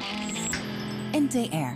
NTR.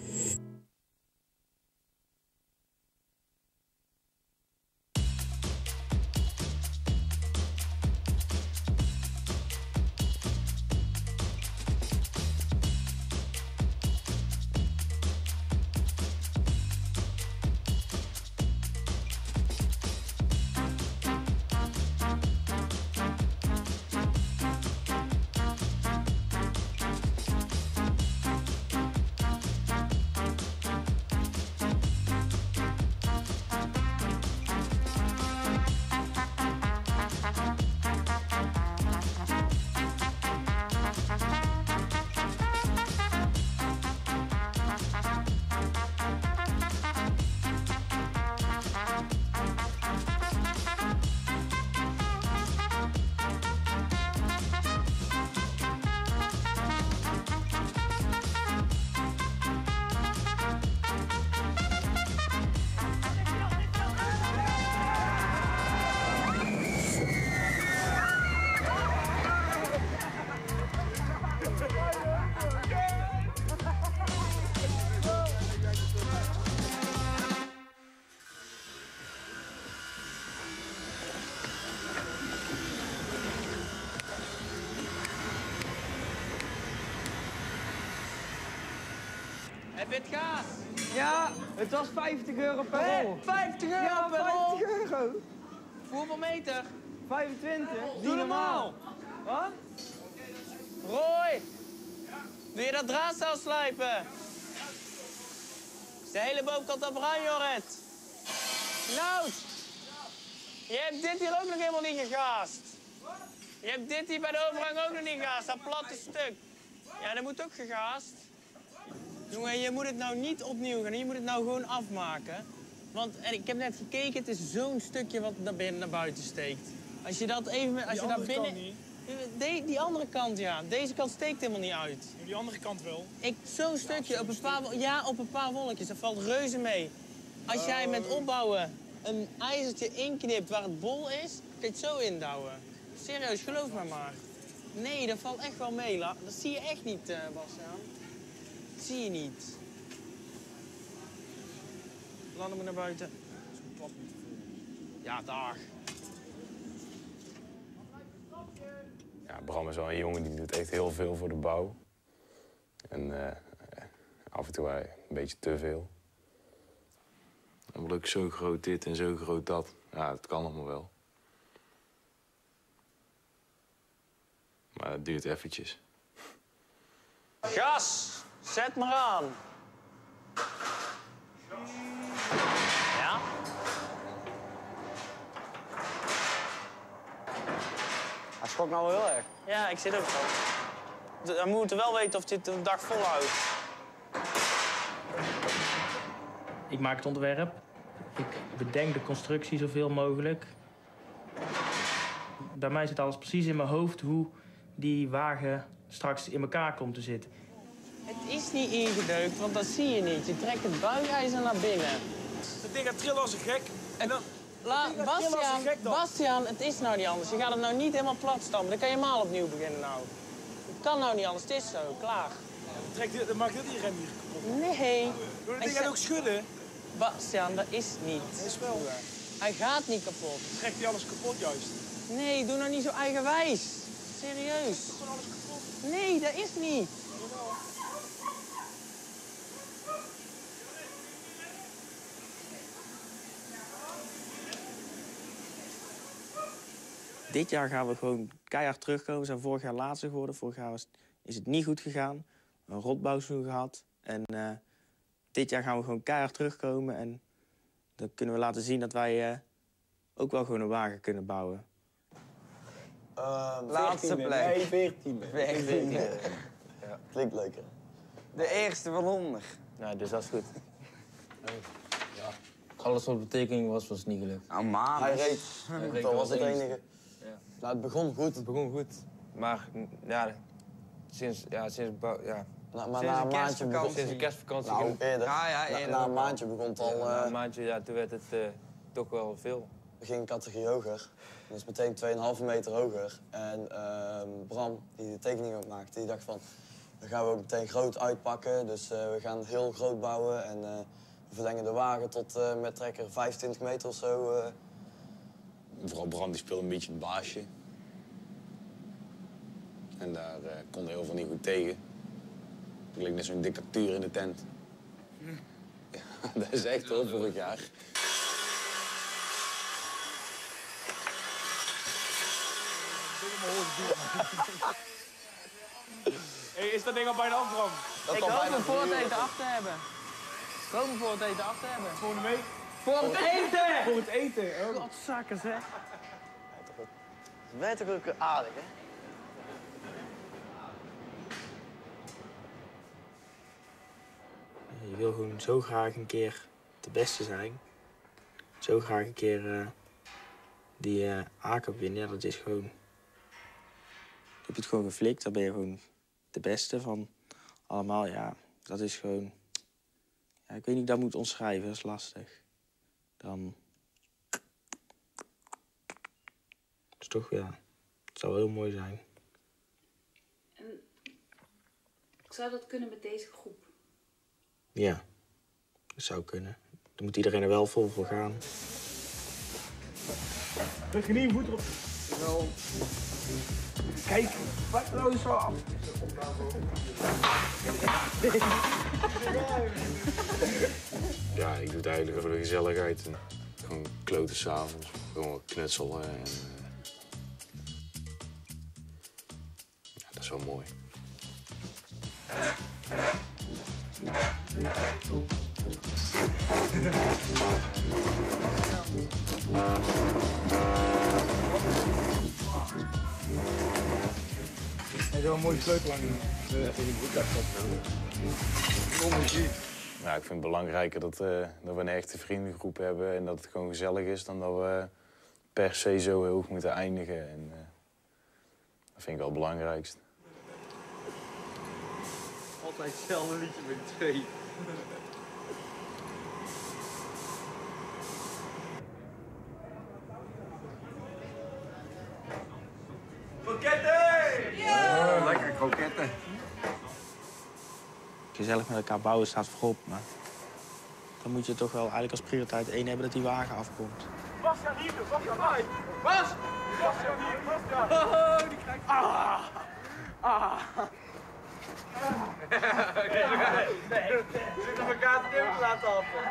Heb je het gaas? Ja, het was 50 euro per rol. 50 euro Ja, per rol? 50 euro. Voor hoeveel meter? 25. Doe normaal. Wat? Roy, doe je dat draadstijl slijpen? Is de hele bovenkant al bruin, Jorrit? Nou, je hebt dit hier ook nog helemaal niet gegaast. Je hebt dit hier bij de overgang ook nog niet gegaast, dat platte stuk. Ja, dat moet ook gegaast. Jongen, je moet het nou niet opnieuw gaan, je moet het nou gewoon afmaken. Want en ik heb net gekeken, het is zo'n stukje wat naar buiten steekt. Als je dat even, als je daar binnen... Kant niet. Die andere kant, ja. Deze kant steekt helemaal niet uit. En die andere kant wel. Zo'n stukje, op een paar wolkjes, dat valt reuze mee. Als jij met opbouwen een ijzertje inknipt waar het bol is, kun je het zo indouwen. Serieus, geloof me maar. Nee, dat valt echt wel mee. Dat zie je echt niet, Bastiaan. Dat zie je niet. Landen we naar buiten. Ja, dag. Ja, Bram is wel een jongen die doet echt heel veel voor de bouw. En af en toe een beetje te veel. Dan wil ik zo groot dit en zo groot dat. Ja, dat kan allemaal wel. Maar het duurt eventjes. Gas! Zet maar aan. Ja? Hij schrok nou wel heel erg. Ja, ik zit ook zo. We moeten wel weten of dit een dag volhoudt. Ik maak het ontwerp. Ik bedenk de constructie zoveel mogelijk. Bij mij zit alles precies in mijn hoofd hoe die wagen straks in elkaar komt te zitten. Het is niet ingedeukt, want dat zie je niet. Je trekt het buigijzer naar binnen. Dat ding gaat trillen als een gek. En dan... Bastiaan, het is nou niet anders. Je gaat het nou niet helemaal plat stampen. Dan kan je helemaal opnieuw beginnen nou. Het kan nou niet anders, het is zo, klaar. Dan maakt dit die rem hier kapot. Nee. Dat ding gaat ook schudden. Bastiaan, dat is niet. Dat is wel. Hij gaat niet kapot. Dan trekt hij alles kapot juist. Nee, doe nou niet zo eigenwijs. Serieus. Gewoon alles kapot. Nee, dat is niet. Dit jaar gaan we gewoon keihard terugkomen. We zijn vorig jaar laatste geworden. Vorig jaar is het niet goed gegaan. Een rotbouwseizoen gehad. En dit jaar gaan we gewoon keihard terugkomen. En dan kunnen we laten zien dat wij ook wel gewoon een wagen kunnen bouwen. Laatste plek. Nee, 14e. Ja. Klinkt leuker. De eerste van 100. Ja, dus dat is goed. Ja. Alles wat betekening was niet gelukt. Ah, man. Hij reed. Dat was het enige. Ja. Nou, het begon goed. Het begon goed. Maar ja, sinds maar sinds na een maandje begon... Sinds de kerstvakantie. Nou, eerder. Ja, eerder. Na een maandje begon het al... Na een maandje, ja, toen werd het toch wel veel. We gingen een categorie hoger. Dat is meteen 2,5 meter hoger. En Bram, die de tekening ook maakte, die dacht van... Dan gaan we ook meteen groot uitpakken. Dus we gaan heel groot bouwen en we verlengen de wagen tot met trekker 25 meter of zo. Vooral Bram die speelde een beetje het baasje. En daar kon hij heel veel niet goed tegen. Het leek net zo'n dictatuur in de tent. Ja, dat is echt hoor, vorig jaar. Hey, is dat ding al bijna af, Bram? Ik hoop hem voor het eten af te hebben. Ik hoop hem voor het eten af te hebben. Volgende week? Voor het eten! Voor het eten. Oh. Godzakken, zeg. Het werkt toch ook aardig, hè? Je wil gewoon zo graag een keer de beste zijn. Zo graag een keer die A-cup winnen. Ja, dat is gewoon... Je hebt het gewoon geflikt, dan ben je gewoon de beste van allemaal. Ja, dat is gewoon... Ja, ik weet niet hoe ik dat moet omschrijven, dat is lastig. Dan... Het is toch, ja... Het zou heel mooi zijn. En zou dat kunnen met deze groep? Ja, dat zou kunnen. Dan moet iedereen er wel vol voor gaan. Leg je niet een voet erop. Wel. Kijk, wat nou zo af? Ja, ik doe het eigenlijk voor de gezelligheid. En gewoon kloten s'avonds, gewoon knutselen. En, ja, dat is wel mooi. Hij is wel een mooie sleutel aan even die broekzak opnemen. Ja, ik vind het belangrijker dat we een echte vriendengroep hebben en dat het gewoon gezellig is, dan dat we per se zo hoog moeten eindigen. En, dat vind ik wel het belangrijkste. Altijd hetzelfde liedje met 2. Lekker kroketten. Gezellig met elkaar bouwen staat voorop, maar... Dan moet je toch wel eigenlijk als prioriteit 1 hebben dat die wagen afkomt. Bastiaan hier, Bastiaan hier. Bas! Bastiaan hier, Bastiaan. Oh, die krijgt... Nee. We zitten elkaar te doen laten happen.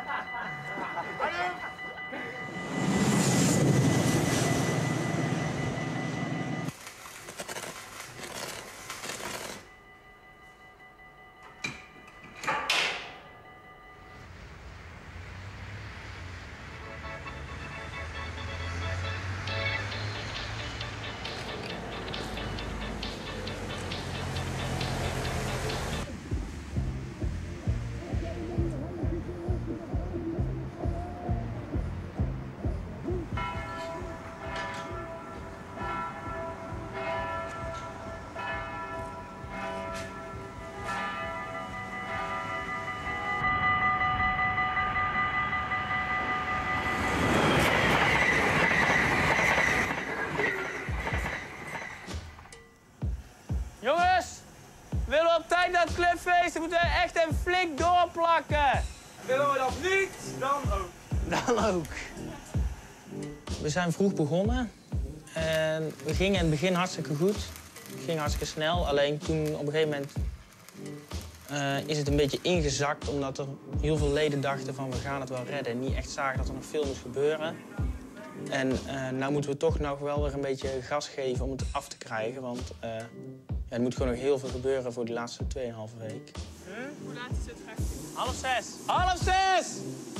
Jongens, willen we op tijd naar het clubfeest? Dan moeten we echt een flik doorplakken. Willen we dat niet, dan ook. Dan ook. We zijn vroeg begonnen en we gingen in het begin hartstikke goed. Het ging hartstikke snel, alleen toen op een gegeven moment is het een beetje ingezakt, omdat er heel veel leden dachten van we gaan het wel redden en niet echt zagen dat er nog veel moest gebeuren. En nou moeten we toch nog wel weer een beetje gas geven om het af te krijgen, want er moet gewoon nog heel veel gebeuren voor die laatste 2,5 week. Hoe laat is het graag? 5:30. 5:30!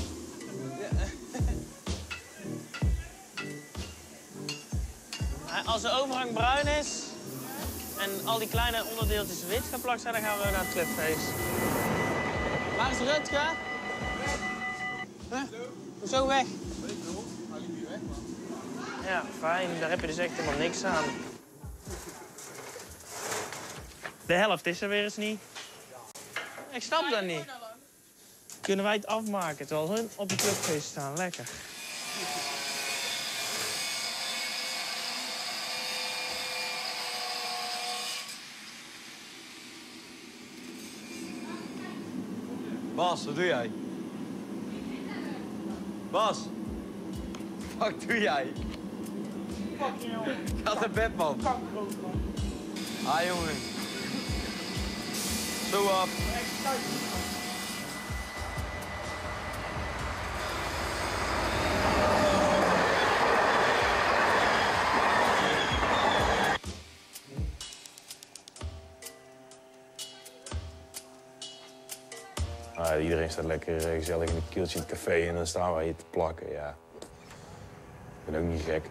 Als de overhang bruin is en al die kleine onderdeeltjes wit geplakt zijn, dan gaan we naar het clubfeest. Waar is Rutger? Huh? Hoezo weg? Ja, fijn. Daar heb je dus echt helemaal niks aan. De helft is er weer eens niet. Ik snap dat niet. Kunnen wij het afmaken terwijl hun op de clubfeest staan? Lekker. Bas, wat doe jij? Bas! Wat doe jij? Fuck jongen. Ga naar bed, man. Kankrood, man. Ah, jongen. Zo af. Iedereen staat lekker gezellig in een kieltje in het café en dan staan wij hier te plakken, ja. Ik ben ook niet gek.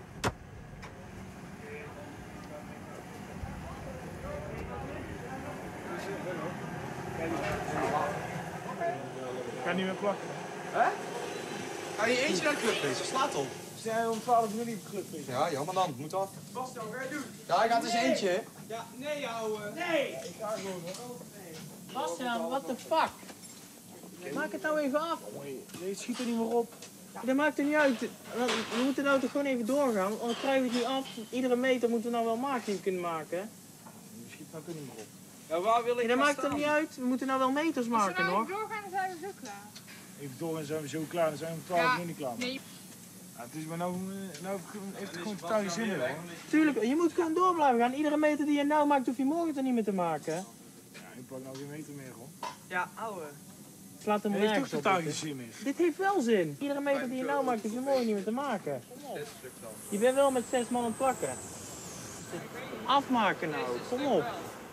Ik ga niet meer plakken. Hè? Ga je eentje naar de clubfeest? Slaat op. We zijn om 12 uur niet op clubfeest. Ja, jammer dan. Moet af. Bastiaan, wat ga je doen? Ja, ik ga eens eentje. Ja, nee, ouwe. Nee! Ik ga gewoon hoor. Bastiaan, what the fuck? Maak het nou even af. Nee, schiet er niet meer op. Dat maakt er niet uit. We moeten nou toch gewoon even doorgaan, anders krijgen we het niet af. Iedere meter moeten we nou wel maken die we kunnen maken. Je schiet nou toch niet meer op. Ja, waar wil ik Dat maakt er niet uit. We moeten nou wel meters maken nog. Als we nou doorgaan, dan zijn we zo klaar. Even door en zijn we zo klaar. Dan zijn we om 12 uur niet klaar. Nee. Ja, het is maar nou heeft het gewoon totaal geen zin meer, hoor. Tuurlijk, je moet gewoon door blijven gaan. Iedere meter die je nou maakt, hoef je morgen er niet meer te maken. Ja, ik pak nou geen meter meer, hoor. Ja, ouwe. Slaat hem Het heeft ook nergens op. totaal geen zin meer. Dit heeft wel zin. Iedere meter die je nou maakt, hoef je morgen niet meer te maken. Kom op. Je bent wel met 6 man aan het plakken. Afmaken nou, kom op.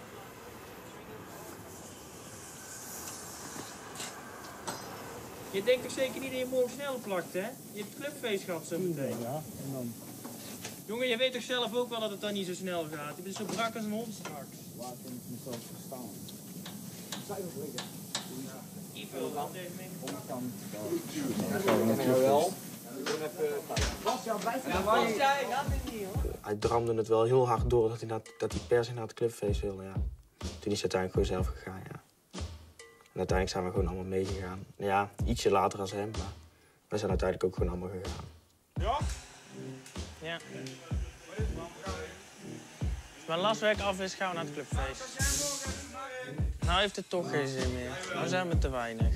Je denkt toch zeker niet dat je morgen sneller plakt, hè? Je hebt clubfeest gehad zo meteen. Ja, en dan Jongen, je weet toch zelf ook wel dat het dan niet zo snel gaat? Je bent zo brak als een hond straks. waar kan ik mezelf verstaan? Zijn we liggen? Ivo, wat even mee. Hij dramde het wel heel hard door dat hij per se naar het clubfeest wilde, ja. Toen is hij uiteindelijk gewoon zelf gegaan, ja. En uiteindelijk zijn we gewoon allemaal meegegaan. Ja, ietsje later als hem, maar we zijn uiteindelijk ook gewoon allemaal gegaan. Ja. Als mijn lastwerk af is, gaan we naar het clubfeest. Nou heeft het toch geen zin meer. Nou zijn we te weinig.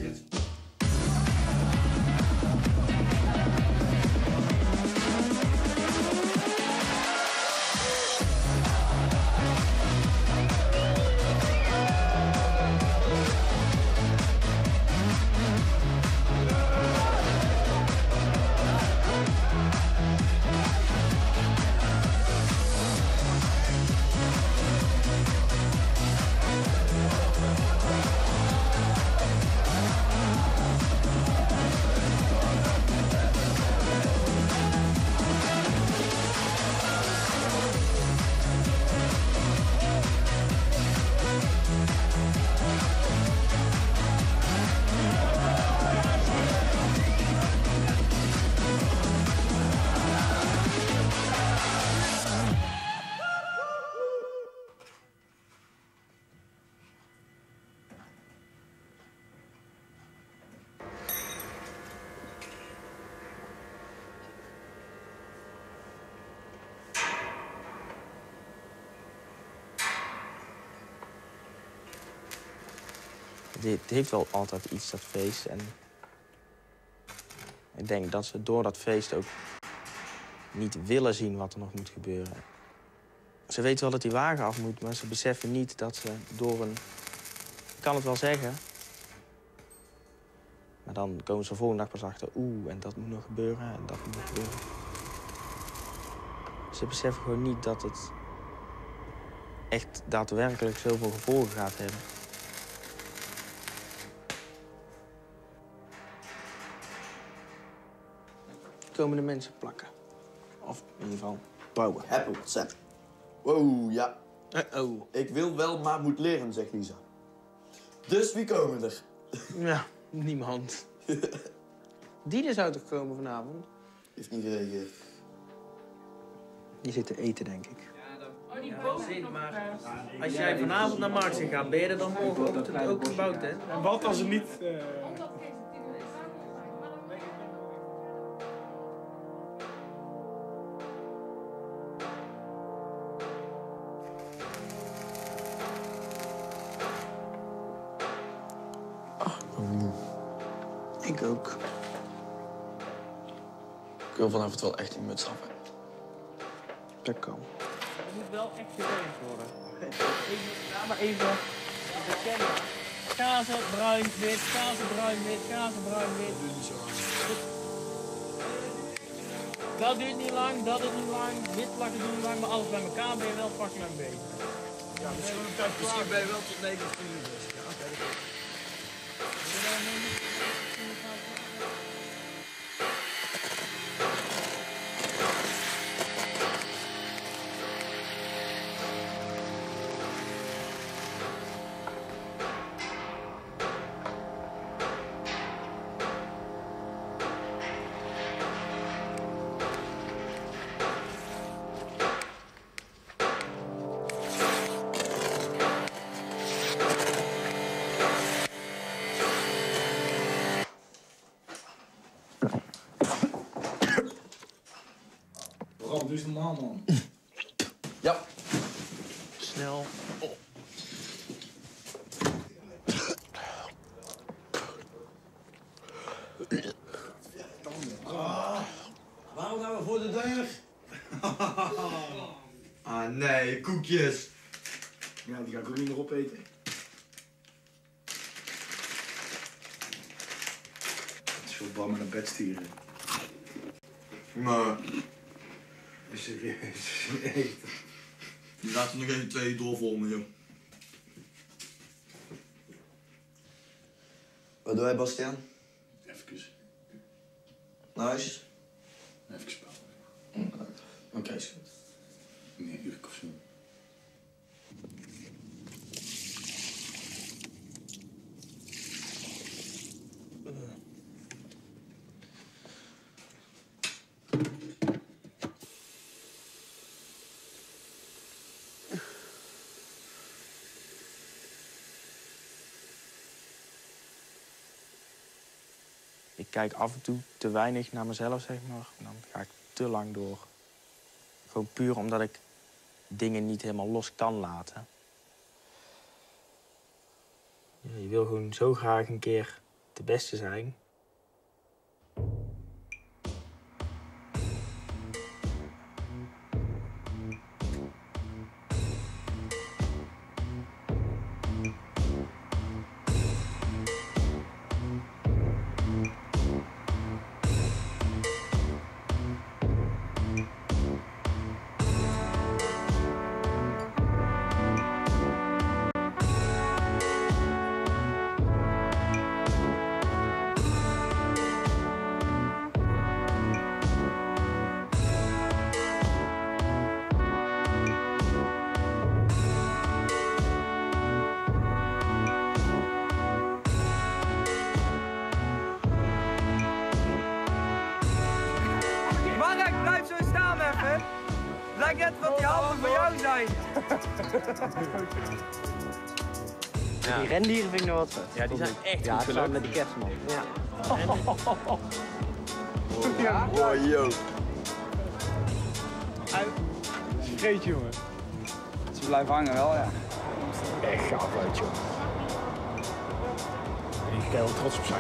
Het heeft wel altijd iets, dat feest. En ik denk dat ze door dat feest ook niet willen zien wat er nog moet gebeuren. Ze weten wel dat die wagen af moet, maar ze beseffen niet dat ze door een... Ik kan het wel zeggen. Maar dan komen ze de volgende dag pas achter... en dat moet nog gebeuren en dat moet nog gebeuren. Ze beseffen gewoon niet dat het echt daadwerkelijk zoveel gevolgen gaat hebben. Komen de mensen plakken. Of in ieder geval bouwen. Heb een WhatsApp. Wow, ja. Oh. Ik wil wel, maar moet leren, zegt Lisa. Dus wie komen er? Ja, niemand. Diede zou toch komen vanavond? Heeft niet gereageerd. Die zit te eten, denk ik. Maar als jij vanavond naar Marxen gaat, ben je er dan morgenochtend ook gebouwd, hè? En wat als het niet... Oh, Ik ook. Ik wil vanavond wel echt die muts af. Dat kan. Het moet wel echt gewerkt worden. Even, maar even bekennen. Kazen, bruin, wit, kazen, bruin, wit, kazen, bruin, wit. Dat duurt niet lang, dat duurt niet lang, wit plakken duurt niet lang, maar alles bij elkaar ben je wel fucking lang bezig. Ja, misschien ben je wel tot 9 uur bezig. Ja, oké. Doe eens normaal, man. Ja. Snel. Waarom nou weer voor de deur? Ah nee, koekjes. Ja, die ga ik ook niet meer opeten. Het is voor Bram met een bed sturen. Maar Serieus, echt. die laten nog even 2 doorvormen, joh. Wat doe jij, Bastiaan? Even. Naar huis? Even spelen. Oké, is goed. Nee, uur of zo. Ik kijk af en toe te weinig naar mezelf, zeg maar. En dan ga ik te lang door. Gewoon puur omdat ik dingen niet helemaal los kan laten. Ja, je wil gewoon zo graag een keer de beste zijn. Mark, blijf zo staan even. Lijkt net wat die handen voor jou zijn. Ja. Die rendieren vind ik nog wat vet. Ja, die zijn echt Ja, goed samen gelukt. met die kerstman. Ja. Oh, yo. Scheet, jongen. Ze blijven hangen wel, ja. Echt gaaf uit, joh. En ik kan er wel trots op zijn.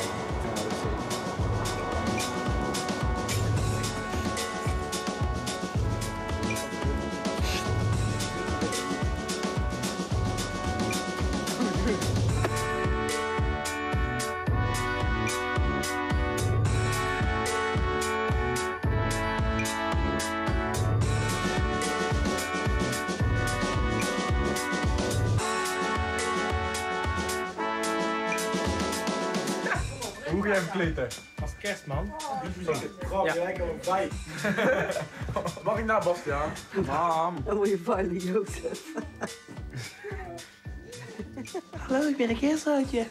Hoe ga jij verkleden? Als kerstman. Ja, jij kan ook bij. Mag ik naar Bastiaan? Mam. Dan moet je vuilen, Jozef. Hallo, ik ben een kersthoutje.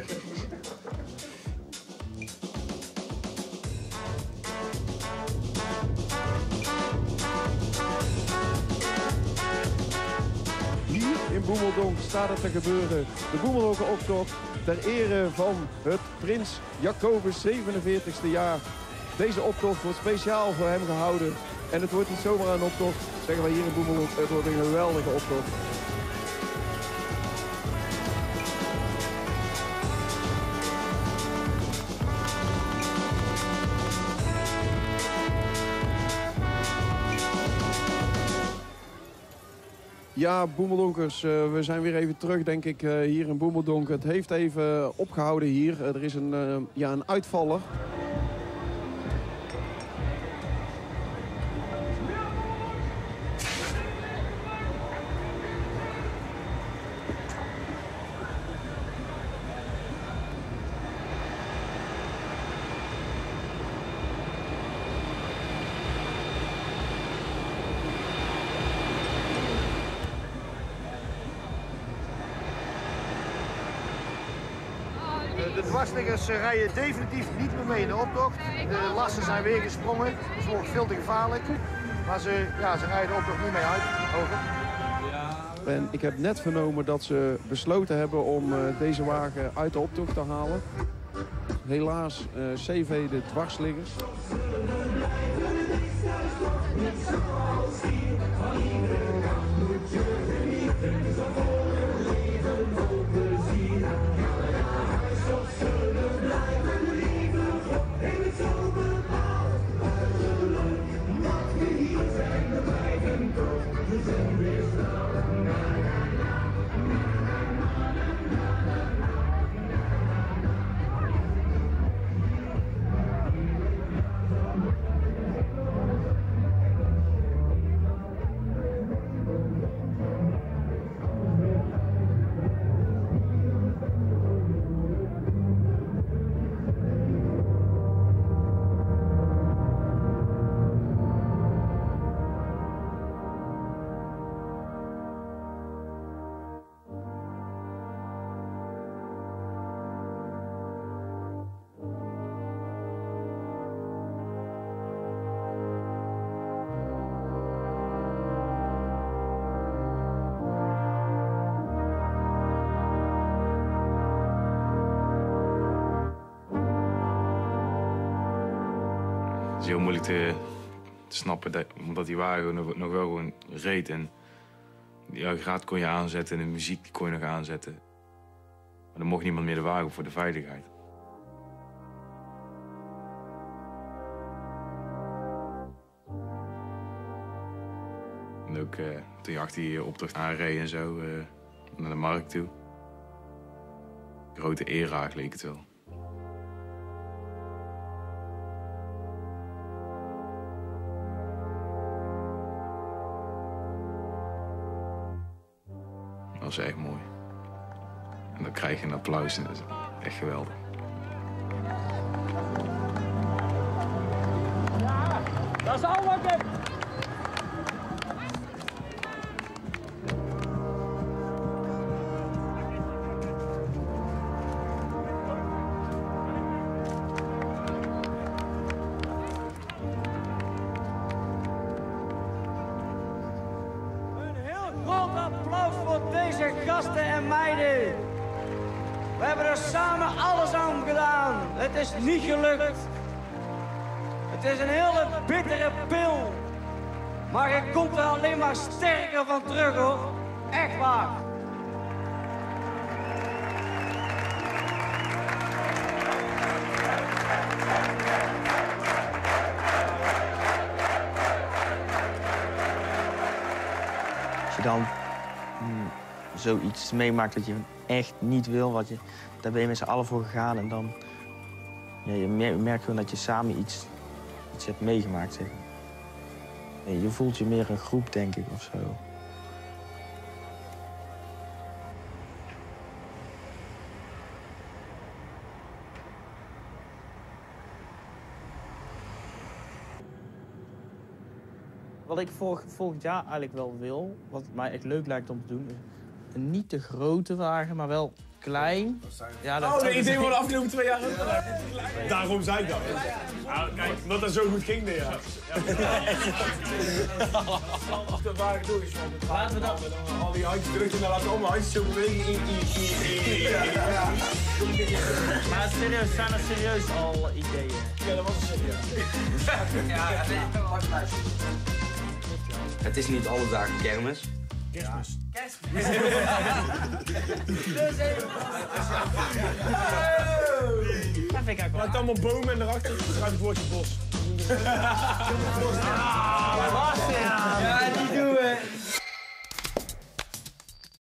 Hier in Boemeldonk staat het te gebeuren. De Boemeldonkenoptocht ter ere van het Prins Jacobus 47e jaar. Deze optocht wordt speciaal voor hem gehouden. En het wordt niet zomaar een optocht, zeggen wij hier in Boemeldonk. Het wordt een geweldige optocht. Ja, Boemeldonkers, we zijn weer even terug, denk ik, hier in Boemeldonk. Het heeft even opgehouden hier. Er is een uitvaller. De dwarsliggers rijden definitief niet meer mee in de optocht. De lasten zijn weer gesprongen. Dat is nog veel te gevaarlijk. Maar ze rijden de optocht niet mee uit. Over. En ik heb net vernomen dat ze besloten hebben om deze wagen uit de optocht te halen. Helaas, CV de dwarsliggers. Het is heel moeilijk te snappen, omdat die wagen nog wel gewoon reed. En ja, graad kon je aanzetten en de muziek die kon je nog aanzetten. Maar er mocht niemand meer de wagen voor de veiligheid. En ook toen je achter die optocht aanreed en zo, naar de markt toe. Grote era leek het wel. Dat was echt mooi. En dan krijg je een applaus en dat is echt geweldig. Ja, dat is al wat ik... Gasten en meiden. We hebben er samen alles aan gedaan. Het is niet gelukt. Het is een hele bittere pil. Maar je komt er alleen maar sterker van terug, hoor. Echt waar. Als je dan zoiets meemaakt dat je echt niet wil, daar ben je met z'n allen voor gegaan en dan je merkt gewoon dat je samen iets hebt meegemaakt. Zeg. Je voelt je meer een groep, denk ik, of zo. Wat ik volgend jaar eigenlijk wel wil, wat mij echt leuk lijkt om te doen, is een niet te grote wagen, maar wel klein. Ja, dat de idee van de afgelopen 2 jaar. Daarom zei ik dat. Ja, kijk, omdat dat zo goed ging dit jaar. De wagen door is van. Laten we dat. Al die handjes drukken en dan laten we allemaal handjes zo bewegen. Maar serieus, zijn er serieus al ideeën? Ja, dat was een serieus. Ja, het is niet alle dagen kermis. Kerstmis. Kerstmis. Laat allemaal bomen en daarachter schrijf het woordje bos.